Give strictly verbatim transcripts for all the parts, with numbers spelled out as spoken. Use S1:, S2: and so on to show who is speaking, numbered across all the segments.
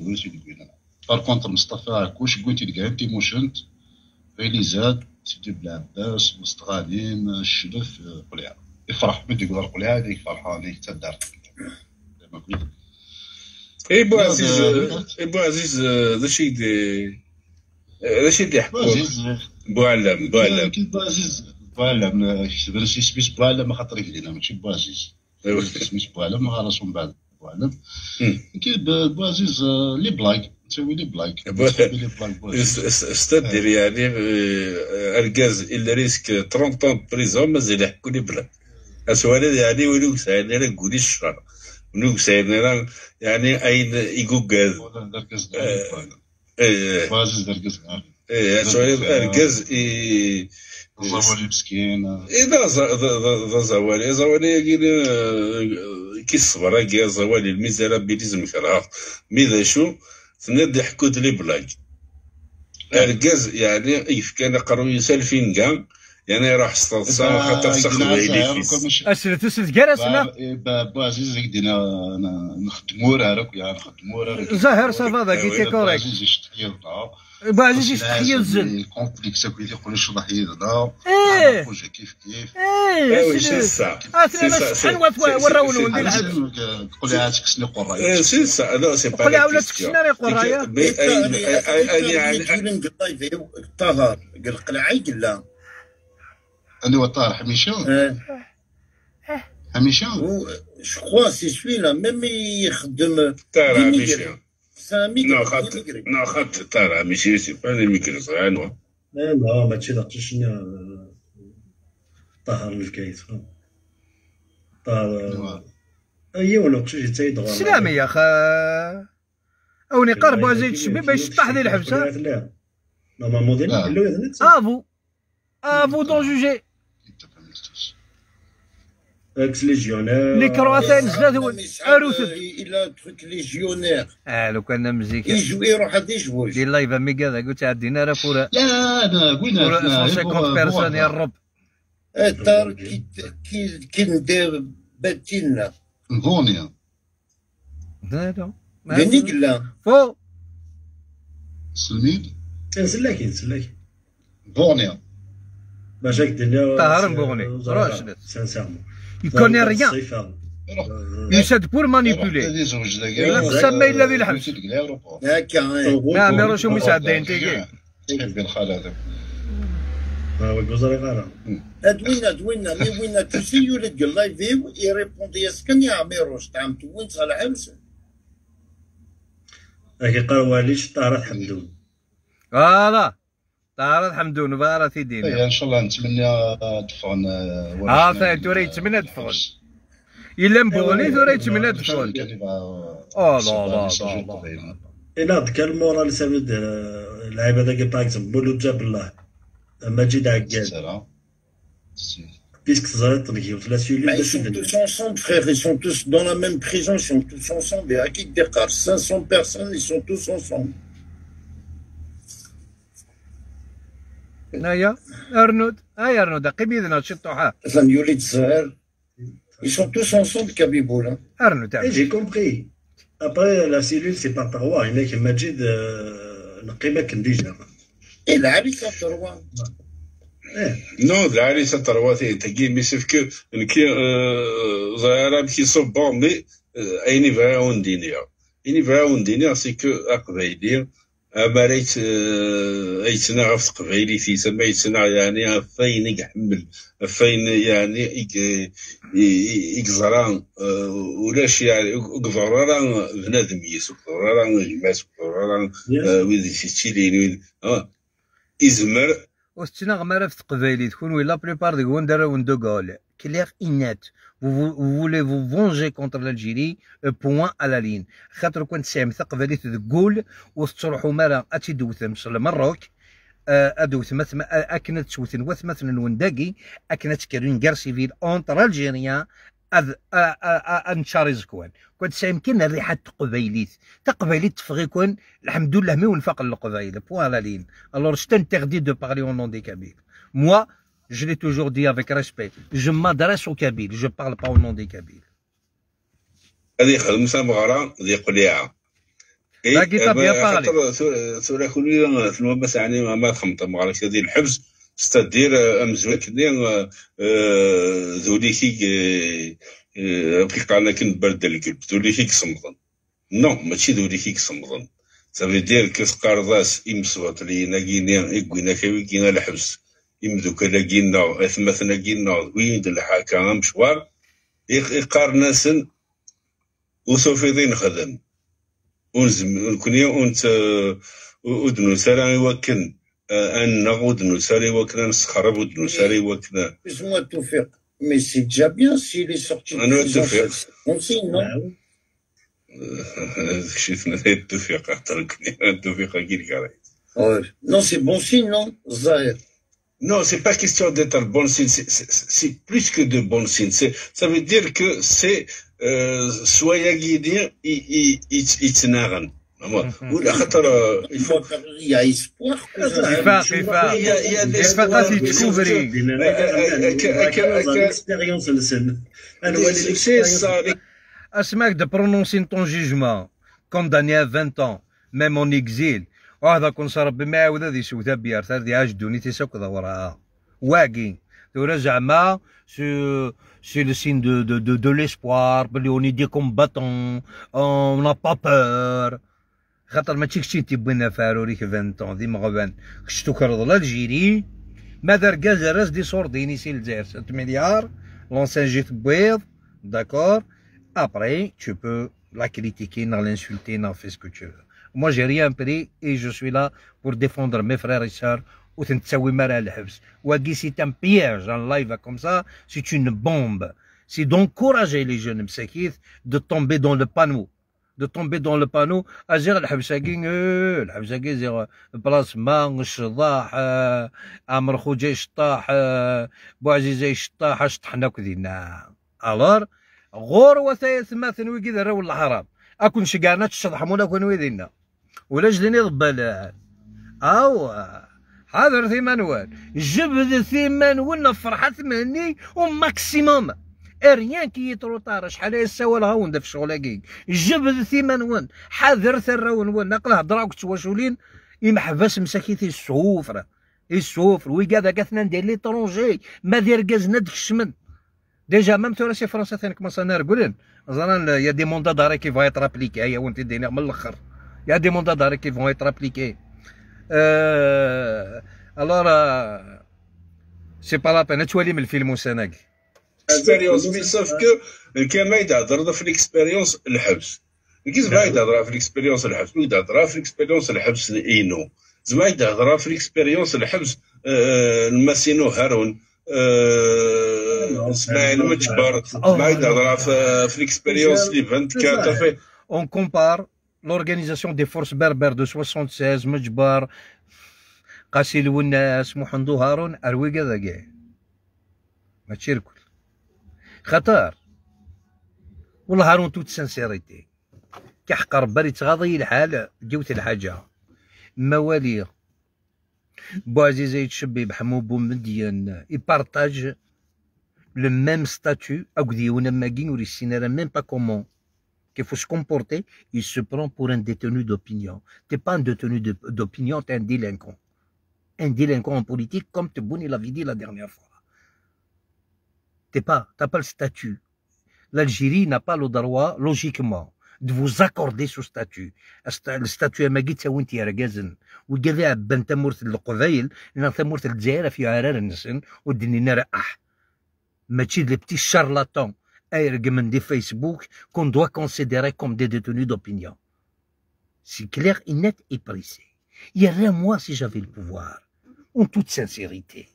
S1: بار كونتر مصطفى عكوش قلتي كاع انت موشنت فيليزات سيدي بلعباس مستغانين الشلف قليعه يفرح بدي يقول قليعه هذيك فرحاني حتى دار زعما قلت
S2: اي بو عزيز اي بو عزيز هذا الشيء دي هذا الشيء اللي يحكوا بو علام بو علام
S1: كي بو عزيز بو علام كتبان شي سميت بو علام خاطر يدينا ماشي بو عزيز سميت بو علام ما راسو من بعد بو علام كي بو عزيز لي بلاك تسوي لي بلاك
S2: استاذ دير يعني اركاز الا ريسك ثلاثين طون بريزون مازال يحكوا لي بلاك اسوالد يعني ولو ساعدنا لك قولي الشرع ولو ساعدنا يعني اين يقوقاز
S1: ايه بو عزيز دركز
S2: ايه اسوالد اركاز اي
S1: زوالي مسكين
S2: اي ذا زوالي زوالي كي الصبر كي زوالي الميزرابيليزم كراه ميذا شو تنادي حكوت لي بلاك اركاز يعني يفكر قرو يسالفين كاع يعني راح استرسا خاطر تقبيلي فيس
S3: اسرت اسرت كراسنا
S1: بو عزيز يدينا نخدمو راك يعني نخدمو راك
S3: زهر صافا ذاك كي كوريك بو عزيز يستحيل الزن
S1: الكونفليكس هكا يقولوا شرح يدنا
S3: ايه
S1: خوجا كيف كيف
S3: ايه
S2: سي سا
S3: سي سا شحال وراو ندير الحبس
S1: تقول لها تكسني قرايه
S2: سي سا لا سي با
S3: قول لها ولا تكسناري قرايه
S4: يعني طهر قال قلعي قال
S1: انا وطار حميشه حميشه
S4: جو كوا سي سوي-لا ميم يخدم
S2: تاع حميشه
S4: سامي
S2: نو خاط نو خاط تاع حميشه سي با لي ميكرو صغانوا
S5: لا لا ماشي داك شنو طهر الكيت طهر ايوا ولا كشي تايدغ
S3: سلامي يا خا اوني قربوا زيد الشبيب باش طاح لي الحبسه
S5: لا نورمالمون ديال قالوا
S3: افو افو دون جوجي
S5: اكس ليجيونير
S3: لي كرواتين زادوا عروسه
S4: الى تروك ليجيونير
S3: اه لو كان مزيكا
S4: يجوي يروح هذا يجوي
S3: دير لايف ميكا هذا قلت عندنا راه فورا
S1: لا انا قلنا
S3: خمسين بيرسون يا الرب
S4: الدار كي كي كي ندير باتينا
S1: فونيا
S3: لا لا
S4: يعني قلا
S3: فو
S1: سلميد
S5: سلاكين سلاكين
S1: فونيا
S5: باش هاك الدنيا
S3: طهر بوغني روش
S5: سانسيرمون
S3: يكوني ريان يشد بور مانيبولي
S1: هذه زوج
S3: الا قسم ما الا بالحبس
S4: هكا
S3: ما ميروش مساعدين تيجي
S1: كيف قال خال هذا
S5: ها هو الجزر غالا
S4: ادوينا ادوينا مي وينا توسي يولد قال لايفيو يريبوندي اسكن يا ميروش تعمت وين صال حبس
S5: هاكي قالوا ليش طارت حمدون
S3: فوالا طارت حمدون فوالا تيدين
S1: ان شاء الله نتمنى دفعن
S3: اه ثاني توري يتمنى دفعن الا مبغني توري يتمنى دفعن اه لا لا لا
S5: الا ذاك المورال سبب اللعيبه ذاك باغ اكزومبل بولو جاب الله ماجد عكاد بيسك تزرط لك ولا سيلي
S4: Ils sont tous ensemble, frère. Ils sont tous dans la même prison. Ils sont tous ensemble. Et à qui décart cinq cents personnes, ils sont tous ensemble.
S3: هيا ارنود هيا ارنود قبيدنا شطوحه
S4: Enfin, يولد الزهر. Ils sont tous ensemble, Kabiboul.
S3: ارنود
S5: Et j'ai compris. Après, la cellule, c'est pas par roi. Il y en a qui m'a dit de نقيمة كنديجة.
S4: Et la Harissa Terroir.
S2: نو العريسة ترواتي تجي ميسف كي كي زهرة كي صبون مي أيني فاون دينيا أيني فاون دينيا سي كو أقبايلي أما ريت أيتنا غف قبايلي في سما يتنا يعني فين يحمل فين يعني يقزران ولاش يعني قزران بنادم يس قزران جماس قزران ويدي تشيلين إزمر
S3: وستنا غمارة في تقبايلي تكون وي لا بليبار دي كون دارا وندو غول كلير إنات vous voulez vous venger contre l'Algérie point à la ligne خاطر كون تسام تقبايلي تقول وتروحوا مرة أتي دوثم في المروك أدوث مثلا أكنت توثن وث مثلا الونداقي أكنت كارين كار سيفيل أونتر ألجيريا أذ أنشاري زكوان كنت سيمكن الريحة تقبايليت تقبايليت تفغي كون الحمد لله مي ونفاق القبايل بوان لا لين alors je t'interdis de parler au nom des Kabyles moi je l'ai toujours dit avec respect je m'adresse aux Kabyles je parle pas au nom des Kabyles
S2: هذه خدمة مغارة هذه قليعة
S3: باقي تا بيان بارلي.
S2: خاطر ثورة كلية ثم بس يعني ما خمط مغالك هذه الحبس ستادير امزوان كني ذولي كي كيقالنا كنبرد الكلب ذولي كي كصمغن نو ماشي ذولي كي كصمغن صافي دير كتقارضاس امصوات لي ناكينا يكوينا كاوي كينا الحبس يمدو كلا كينا ثمثنا كينا وين د الحاكا مشوار يقارناسن وسوفيضين خدم ونزم كوني ونت ودنو سرا وكن ان ودنو سري وكنا نسخرب ودنو سري وكنا
S4: Excuse-moi Toufik, mais c'est déjà bien s'il est sorti de
S2: انا
S4: prison.
S2: توفيق
S4: On signe, non?
S2: شي ثنين توفيق اختركني توفيق كيف قال
S4: Ouais. Non, c'est bon signe, non? Zahir.
S2: Non, c'est pas question d'être bon signe, c'est plus que de bon signe. Ça veut dire que c'est euh, soyez guidés et يتناغن. ولا خاطر
S4: Il faut il y a espoir.
S3: كيفاه كيفاه كيفاه غادي تكوفري
S5: الاكسبيريونس السن انا ولي
S3: اسماك de prononcer ton jugement condamné à vingt ans même en exil وهذا كون صار بما يعاود هذه سوثا بيار هذه عجدوني تيساك وراها واقي تورا زعما سي سي لو سين دو دو دو دو ليسبوار بلي اوني دي كومباتون اون نا با بور خاطر ماشي كشي تيبوينا فاروريك vingt ans ديما غبان كشتو كرض الجيري ماذا ركاز راس دي صورديني سي الجزائر ستة مليار لونسان جيت بويض داكور après tu peux la critiquer, l'insulter, faire ce que tu veux. Moi j'ai rien pris et je suis là pour défendre mes frères et sœurs. Ou تنتساوي مرا الحبس. Ouagui c'est un piège en live comme ça, c'est une bombe. C'est d'encourager les jeunes مساكيث de tomber dans le panneau. De tomber dans le panneau, أجير الحبساكي الحبساكي زير بلاص ما الشطاح عمر خوجا شطاح بوعزيزي شطاح شطحنا كذينا. Alors غور وثايث مثلا وكذا راهو الحرام اكون شقانا تشطحمونا كون ويدينا ولا جلني ضبال او حاضر ثمانوال جبد ثمانوال فرحة ثماني وماكسيموم اريان كي يتروطار شحال يساوى الهاون في الشغل جبد ثمانوال حاضر ثراون ونقله هضراك تواشولين يمحبس مساكيتي السوفر السوفر ويكذا كاثنا ندير لي طرونجي ما دير كازنا ديك الشمن Déjà, même sur les Français, c'est comme ça, il y a des mandats d'arrêt qui vont être appliqués. Il y a des mandats d'arrêt qui vont être appliqués. Euh, alors, euh, c'est pas la peine. Tu vois le film au Sénégal.
S2: Expérience, mais sauf que le Kamaïd a dans l'expérience le Habs. Qu'est-ce que il a dans l'expérience le Habs? Il a dans l'expérience le Habs Ino. Zmaïd a dans l'expérience le Habs le Massino Haroun. اسماعيل مجبر ما يدرى في الاكسبيريونس لي vingt quatre.
S3: On compare l'organisation des forces berbères de soixante-seize مجبر قاسي الوناس محمد هارون اروي كذا كاع ماشي الكل خطر والله هارون توت سانسيريتي كيحق ربي تغاضي الحال جوت الحاجه موالي بوعزيزي يتشبي بحمو بومديان يبارطاج le même statut, même pas comment qu'il faut se comporter, il se prend pour un détenu d'opinion. T'es pas un détenu d'opinion, t'es un délinquant. Un délinquant en politique, comme Tebboune l'avait dit la dernière fois. T'es pas, t'as pas le statut. L'Algérie n'a pas le droit, logiquement, de vous accorder ce statut. Le statut Amagit Sawinti Argazen. Ou Gavea Bentamurt Lokovail, Nantamurt Aljaira fi Arar Nissen, ou Dinina Ah. Machi les petits charlatans des Facebook qu'on doit considérer comme des détenus d'opinion. C'est clair, net et précis. Il y a rien moi si j'avais le pouvoir, en toute sincérité.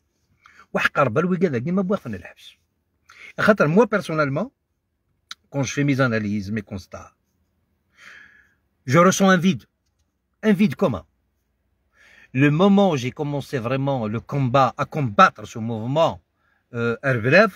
S3: Moi personnellement, quand je fais mes analyses, mes constats, je ressens un vide. Un vide comment? Le moment où j'ai commencé vraiment le combat, à combattre ce mouvement, Euh, Herbelev,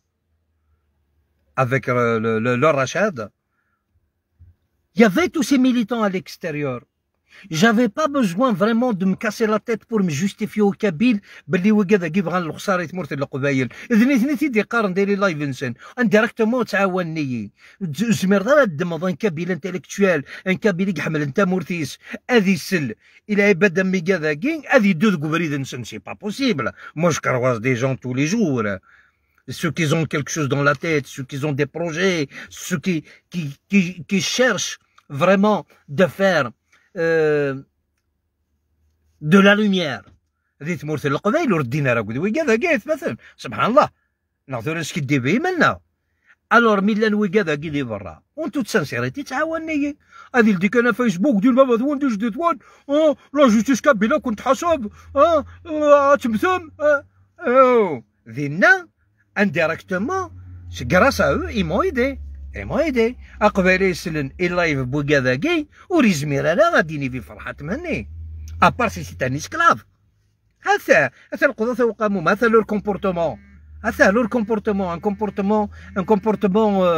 S3: avec euh, le, le, le Rachad, il y avait tous ces militants à l'extérieur. J'avais pas besoin vraiment de me casser la tête pour me justifier au Kabyle باللي وكذا كي بغى الخساره يتمرت القبايل اذني ثني تيدي قارن دايري لايف انسان انديريكتومون تعاونني زمير ضرا الدم ان كابيل انتيليكتوال ان كابيل يحمل انت مورتيس هذه سل الى عباد مي كذا كي هذه دو بريد انسان سي با بوسيبل moi je croise des gens tous les jours ceux qui ont quelque chose dans la tête ceux qui ont des projets ceux qui qui qui, qui cherchent vraiment de faire Euh, de la lumière هذه تمورت القبائل وردينا راه قد وكذا قالت مثلا سبحان الله نعطيو اش كدير به مالنا الور ميلان وكذا كي لي برا وانتو تسانسيريتي تعاوني هذه اللي ديك انا فيسبوك ديال بابا دوان دي جديد وان اه لا جوستيس كابيلا كنت حسب اه تمثم اه ذينا انديريكتومون سي غراس ا او اي مو ايدي ايمو ايدي اقبالي يسلن اللايف بوكاذاكي وريزمير انا غاديني في فرحه تمني ابار سي سي ان اسكلاف هذا هذا القضاة وقاموا هذا لور كومبورتمون هذا لور كومبورتمون ان كومبورتمون ان كومبورتمون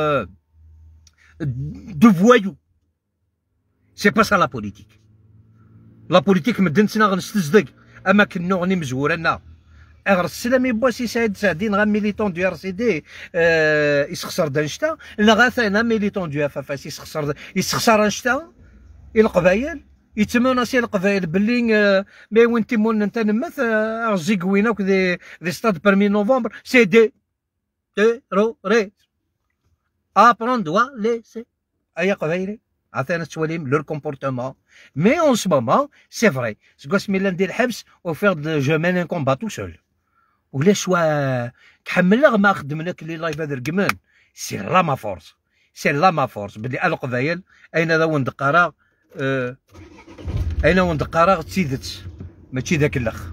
S3: دو فوايو سي با سا لا بوليتيك لا بوليتيك مدنتنا غنستزدق اما كنو غني مزورنا غير السلامي بواسي سعيد سعدين غا ميليتون دو ار سي دي آه يسخسر دانشتا لا غاثانا ميليتون دو اف اف اس يسخسر يسخسر انشتا القبايل يتمناسي القبايل باللي آه مي وين تيمون انت نمث آه زيكوينا دي دي ستاد برمي نوفمبر سي دي دي رو ري ابروندوا لي سي اي قبايلي عطينا التواليم لور كومبورتمون مي اون سو مومون سي فري سكواس ميلا ندير الحبس وفيغ جو مين ان كومبا تو سول ولاش وا كحملنا ما خدمنا كلي لايف هذا رقمان سي لا ما فورس سي لا ما فورس بلي القبايل اين ذا وند قرا أه اين وند قرا تسيدت ماشي ذاك الاخ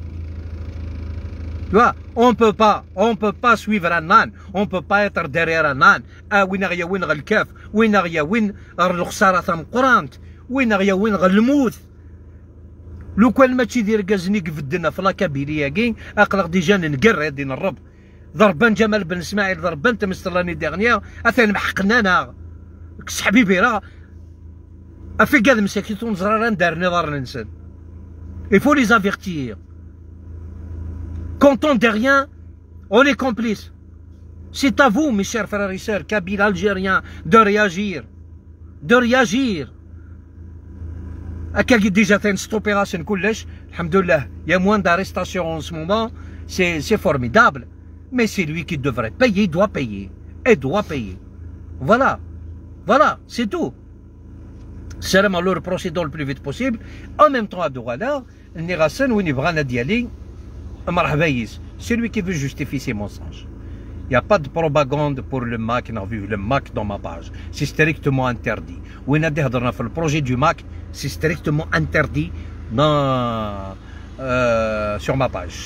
S3: توا اون بو با اون بو با سويفر ان نان اون بو با يطر ديرير ان نان اه وين غيا وين غا الكاف وين غيا وين الخساره ثم قرانت وين غيا وين غا الموت لو كان ماشي دير كازنيك في الدنا في لاكابيليا كي اقلق ديجا نقر يدي نرب ضربان جمال بن اسماعيل ضربان تمثل لاني ديغنيا اثان محقنا انا كس حبيبي راه افي كاع مساكيتون زرارا دار نظر الانسان il faut les avertir quand on dit rien on est complice c'est à vous mes chers frères et sœurs kabyles algériens de réagir de réagir هكا ديجا تنست اوبيراسيون كلش الحمد لله يا موان d'arrestation en ce moment c'est c'est formidable mais c'est lui qui devrait payer il doit payer il doit payer voilà voilà c'est tout سلام على لور بروسيدور le plus vite possible en même temps ادو غالا اللي غاسن وين يبغانا ديالي مرحبا يس c'est lui qui veut justifier ses mensonges. Il n'y a pas de propagande pour le M A C, le M A C dans ma page. C'est strictement interdit. Oui, dans le projet du M A C, c'est strictement interdit dans, euh, sur ma page.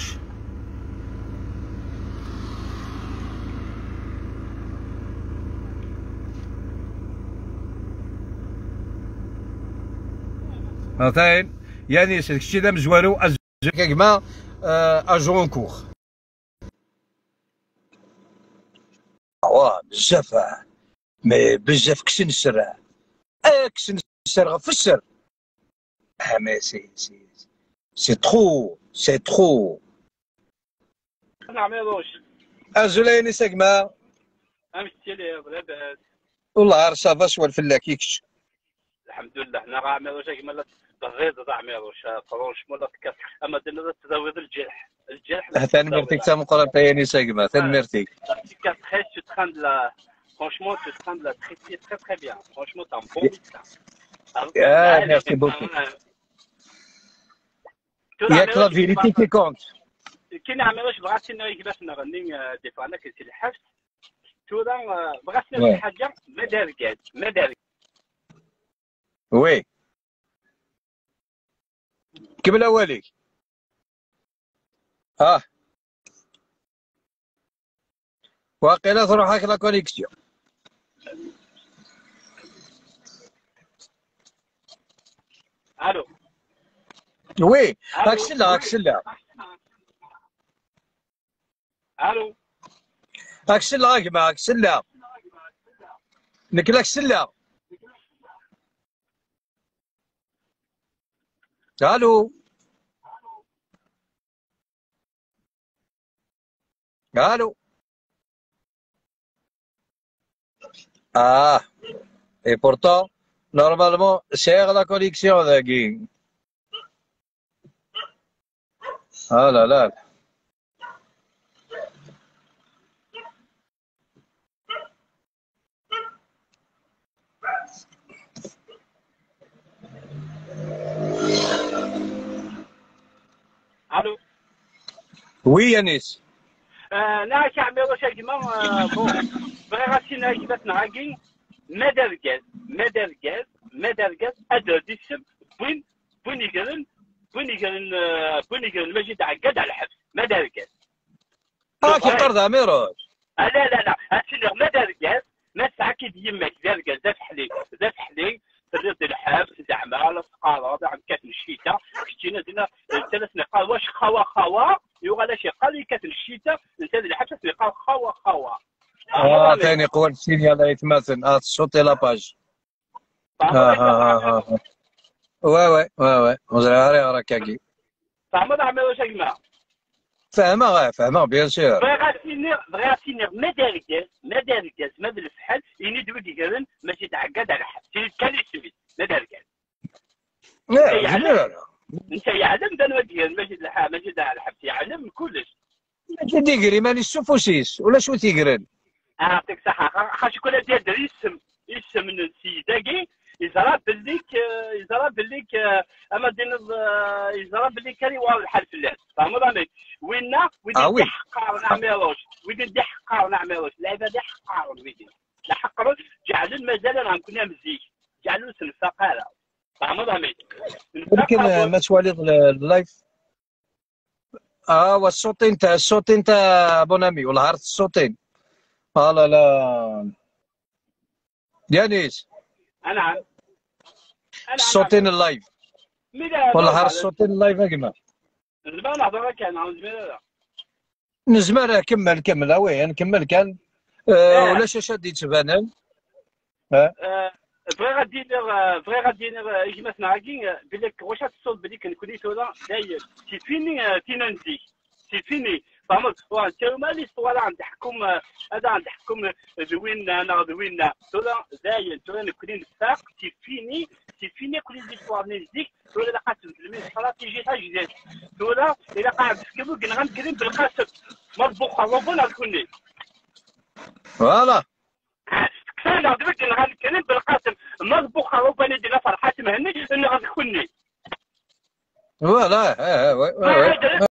S3: مثلا يعني الشيء ده مزوارو يا جماعه اجو ان كور واه بزاف مي بزاف كسن السر اه كسن السر غف السر اه مي سي سي سي ترو سي ترو
S6: نعم يا دوش
S3: ازوليني ساكما
S6: امشي لي بلاد
S3: والله عارف صافا شوال الفلاكيكش
S6: الحمد لله انا راه عامل واش كيما الغيظ تاع عميروش فرونشمون لا تكاس اما درنا تزاويد الجرح الجرح
S3: ثاني ميرتيك تا مقرا تايني ساكما ثاني ميرتيك
S6: تكاس خير tu train de la franchement tu train de la traiter très très bien franchement t'es un bon médecin
S3: ah merci beaucoup ياك لا فيريتي كي كونت
S6: كي نعملوش بغاتي كيفاش نغني ديفانا كنتي الحبس تورا بغاتي نعمل حاجه ما دار كاع ما دار
S3: وي كمل اوليك اه واقيلا تروح هاك لا كونيكسيون
S6: الو
S3: وي هاك سلا هاك سلا
S6: الو
S3: هاك سلا هاك معاك سلا نكلاك سلا الو الو اه et pourtant normalement c'est la connexion ذاكي. اه لا لا
S6: الو
S3: وي انيس
S6: لا كعمي واش كيما بون بغي غاسينا كيفاش نعاكي ماذا الكاز ماذا الكاز ماذا الكاز ادر ديسم وين وين يقرن وين يقرن وين يقرن مجد عقاد على الحبس ماذا الكاز
S3: اه كي طرد اميروج
S6: لا لا لا هاتشنو ماذا الكاز ما ساعه كي يمك ذا الكاز ذا فحلي ذا فحلي تريد الحبس زعما على سقاله عم كاتل الشتاء كنتينا درنا ثلاث نقاط واش خوا خوا يوغالا شي قال كاتل الشتاء انت الحبس نقاط خوا خوا
S3: اه ثاني قوة السينيال يتماثل اه صوتي لاباج اه اه اه وي وي وي وي وزراري راك كاكي
S6: فهمت عمي واش كيما
S3: فاهمة غا فاهمة بيان سور
S6: بغي غاسينير بغي غاسينير ما دار كاس ما دار كاس ما دار الفحل يني دوي كيرن ماشي تعقد على حد كان يسمي ما دار كاس
S3: لا جميل
S6: انت يعلم دا نودي ماشي الحال ماشي على الحبس يعلم كلش
S3: ماشي ديقري ماني السوفوسيس ولا شو تيقرن
S6: يعطيك صحة خاش كل دير يسم يسم من السيداكي يزرى بليك يزرى بليك اما دين يزرى بليك كان يوال الحال في اللعب فهمت راني وينا ويدي دي حقار نعملوش ويدي دي حقار نعملوش اللعبه دي حقار ويدي لا حقر جعلوا مازال راه كنا مزيك جعلوا الفقاله فهمت راني
S3: يمكن ما تواليض اللايف اه والصوتين تاع الصوتين تاع بونامي ولا عرفت الصوتين اه لا لا يانيس
S6: نعم
S3: الصوتين اللايف ولا عرفت الصوتين اللايف اكما
S6: زمان نهضر كان عاود زمان
S3: نزمر كمل كمل وي نكمل كان أه ولا شاشات يتبانن ها
S6: بغي غادي بغي غادي كيما سنعاكي بليك واش تصوت بليك نكوني تولا داير سي فيني تينانتي سي فيني فهمت انت هما لي صوالح عند تحكم هذا عند تحكم دوين انا دوين تولا داير تولا نكوني نفاق سي فيني سي فيني كل لي صوالح نزيك تولا لقات استراتيجيه تاع جديد تولا الا قاعد تكتبوا كنا غنكريم بالقاسم مطبوخه وبنا نكوني
S3: فوالا
S6: كفايه دابا كنا غنكريم بالقاسم مطبوخه وبنا ديال فرحات مهني انه غتكوني
S3: فوالا